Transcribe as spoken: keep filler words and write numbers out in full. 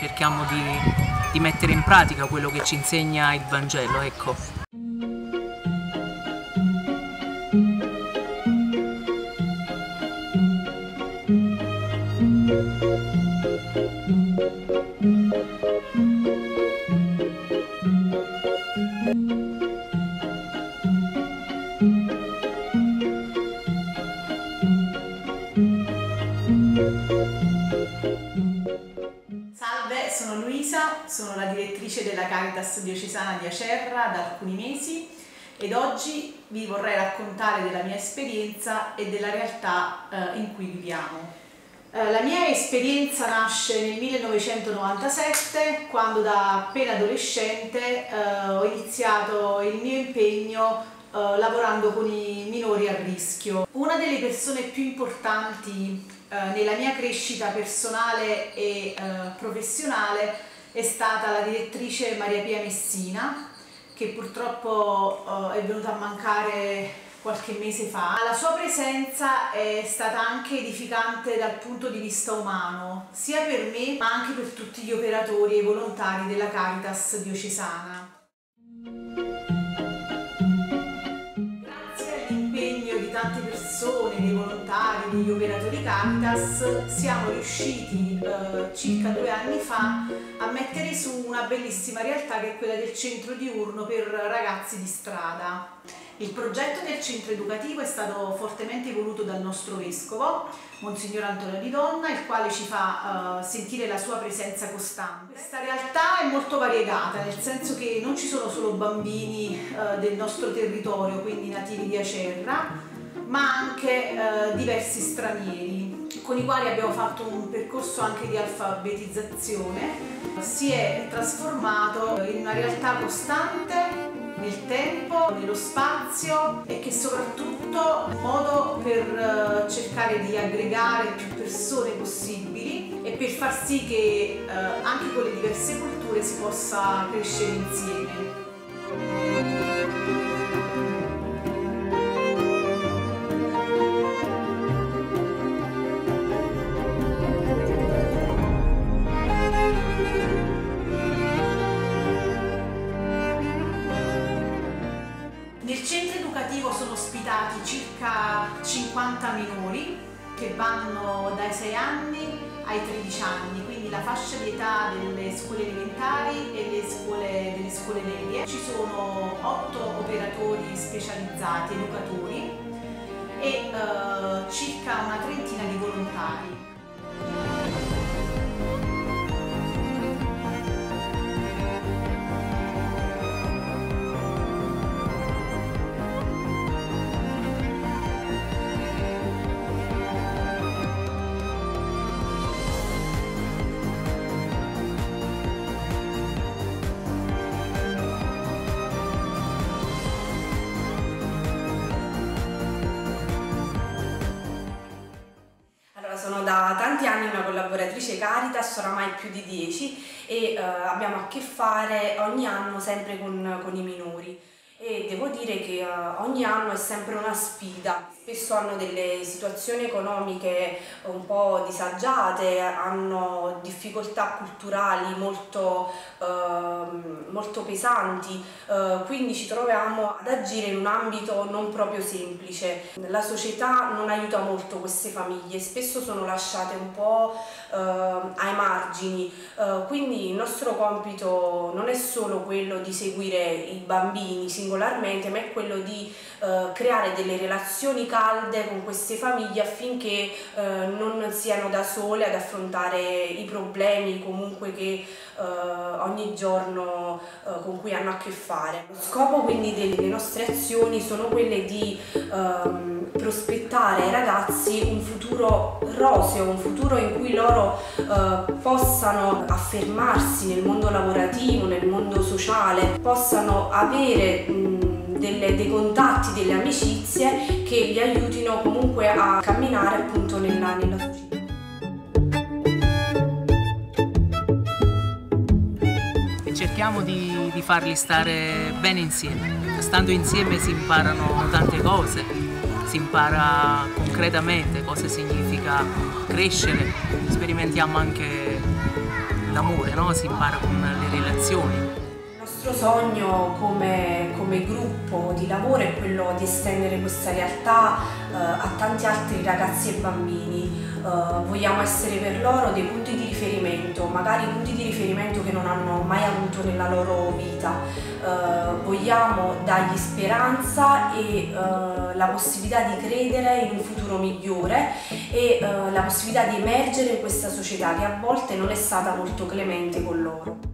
cerchiamo di, di mettere in pratica quello che ci insegna il Vangelo, ecco. Salve, sono Luisa, sono la direttrice della Caritas Diocesana di Acerra da alcuni mesi ed oggi vi vorrei raccontare della mia esperienza e della realtà eh, in cui viviamo. Eh, la mia esperienza nasce nel millenovecentonovantasette, quando da appena adolescente eh, ho iniziato il mio impegno eh, lavorando con i minori a rischio. Una delle persone più importanti nella mia crescita personale e eh, professionale è stata la direttrice Maria Pia Messina, che purtroppo eh, è venuta a mancare qualche mese fa. La sua presenza è stata anche edificante dal punto di vista umano, sia per me ma anche per tutti gli operatori e i volontari della Caritas diocesana. Tante persone, dei volontari, degli operatori Caritas, siamo riusciti eh, circa due anni fa a mettere su una bellissima realtà che è quella del centro diurno per ragazzi di strada. Il progetto del centro educativo è stato fortemente voluto dal nostro vescovo, Monsignor Antonio Di Donna, il quale ci fa uh, sentire la sua presenza costante. Questa realtà è molto variegata, nel senso che non ci sono solo bambini uh, del nostro territorio, quindi nativi di Acerra, ma anche eh, diversi stranieri con i quali abbiamo fatto un percorso anche di alfabetizzazione. Si è trasformato in una realtà costante nel tempo, nello spazio e che soprattutto è un modo per eh, cercare di aggregare più persone possibili e per far sì che eh, anche con le diverse culture si possa crescere insieme. Nel centro educativo sono ospitati circa cinquanta minori che vanno dai sei anni ai tredici anni, quindi la fascia di età delle scuole elementari e le scuole, delle scuole medie. Ci sono otto operatori specializzati, educatori e eh, circa una trentina di volontari. Sono da tanti anni una collaboratrice Caritas, oramai più di dieci, e eh, abbiamo a che fare ogni anno sempre con, con i minori. E devo dire che eh, ogni anno è sempre una sfida. Spesso hanno delle situazioni economiche un po' disagiate, hanno difficoltà culturali molto, eh, molto pesanti, eh, quindi ci troviamo ad agire in un ambito non proprio semplice. La società non aiuta molto queste famiglie, spesso sono lasciate un po' eh, ai margini, eh, quindi il nostro compito non è solo quello di seguire i bambini singolarmente, ma è quello di eh, creare delle relazioni calde con queste famiglie affinché eh, non siano da sole ad affrontare i problemi comunque che eh, ogni giorno eh, con cui hanno a che fare. Lo scopo quindi delle nostre azioni sono quelle di ehm, prospettare ai ragazzi un futuro roseo, un futuro in cui loro eh, possano affermarsi nel mondo lavorativo, nel mondo sociale, possano avere mh, Delle, dei contatti, delle amicizie che li aiutino comunque a camminare appunto nella, nella società. E cerchiamo di, di farli stare bene insieme. Stando insieme si imparano tante cose, si impara concretamente cosa significa crescere, sperimentiamo anche l'amore, no? Si impara con le relazioni. Il nostro sogno come, come gruppo di lavoro è quello di estendere questa realtà eh, a tanti altri ragazzi e bambini. Uh, vogliamo essere per loro dei punti di riferimento, magari punti di riferimento che non hanno mai avuto nella loro vita. Uh, vogliamo dargli speranza e uh, la possibilità di credere in un futuro migliore e uh, la possibilità di emergere in questa società che a volte non è stata molto clemente con loro.